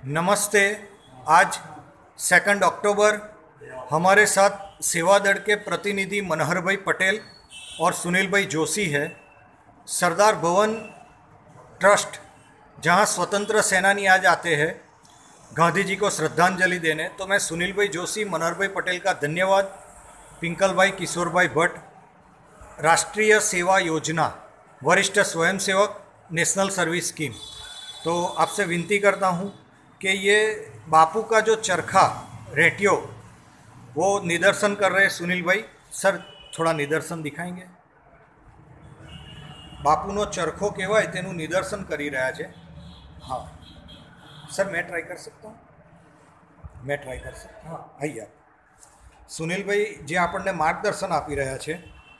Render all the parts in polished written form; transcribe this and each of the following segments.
नमस्ते। आज 2 अक्टूबर हमारे साथ सेवा दल के प्रतिनिधि मनहर भाई पटेल और सुनील भाई जोशी है। सरदार भवन ट्रस्ट जहां स्वतंत्र सेनानी आज आते हैं गांधी जी को श्रद्धांजलि देने, तो मैं सुनील भाई जोशी, मनहर भाई पटेल का धन्यवाद, पिंकल भाई, किशोर भाई भट्ट, राष्ट्रीय सेवा योजना, वरिष्ठ स्वयंसेवक, नेशनल सर्विस स्कीम, तो आपसे विनती करता हूँ कि ये बापू का जो चरखा रेटियो वो निदर्शन कर रहे सुनील भाई सर, थोड़ा निदर्शन दिखाएंगे। बापूनो चरखो कहेवाय तेनुं निदर्शन करी रह्या छे। हाँ सर, मैं ट्राई कर सकता हूँ, मैं ट्राई कर सकता हूँ। हाँ आइए आप सुनील भाई जे आपने मार्गदर्शन आपी रह्या छे।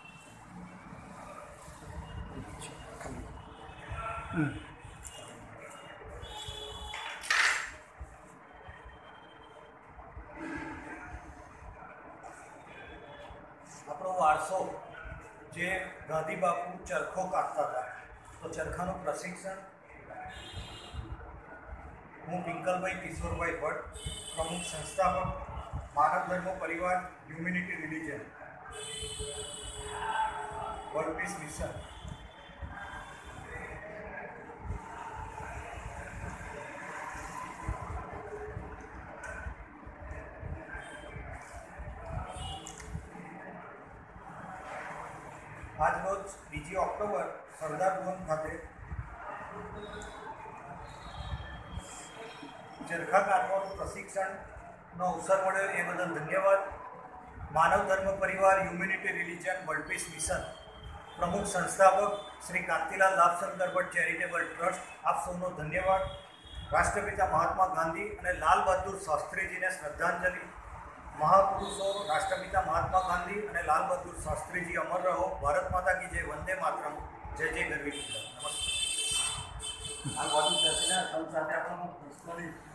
આપણો વારસો જે ગાંધી બાપુ ચરખો કાપતા હતા, તો ચરખાનું પ્રશિક્ષણ હું પિંકલભાઈ કિશોરભાઈ ભટ્ટ, પ્રમુખ સંસ્થાપક, માનવ ધર્મ પરિવાર, humanity religion, world peace mission, आज रोज 2 ऑक्टोबर सरदार भवन खाते चरखा काटવાનું પ્રશિક્ષણનો અવસર મળ્યો એ બદલ ધન્યવાદ। માનવ ધર્મ પરિવાર, humanity religion, world peace mission, પ્રમુખ સંસ્થાપક શ્રી કાંતિલાલ લાભશંકર ભટ્ટ ચેરિટેબલ ટ્રસ્ટ, આપ સૌનો ધન્યવાદ। રાષ્ટ્રપિતા મહાત્મા ગાંધી અને લાલ બહાદુર શાસ્ત્રીજીને શ્રદ્ધાંજલિ। महापुरुषों राष्ट्रपिता महात्मा गांधी और लाल बहादुर शास्त्री जी अमर रहो। भारत माता की जय। वंदे मातरम। जय जय गरवी। नमस्कार।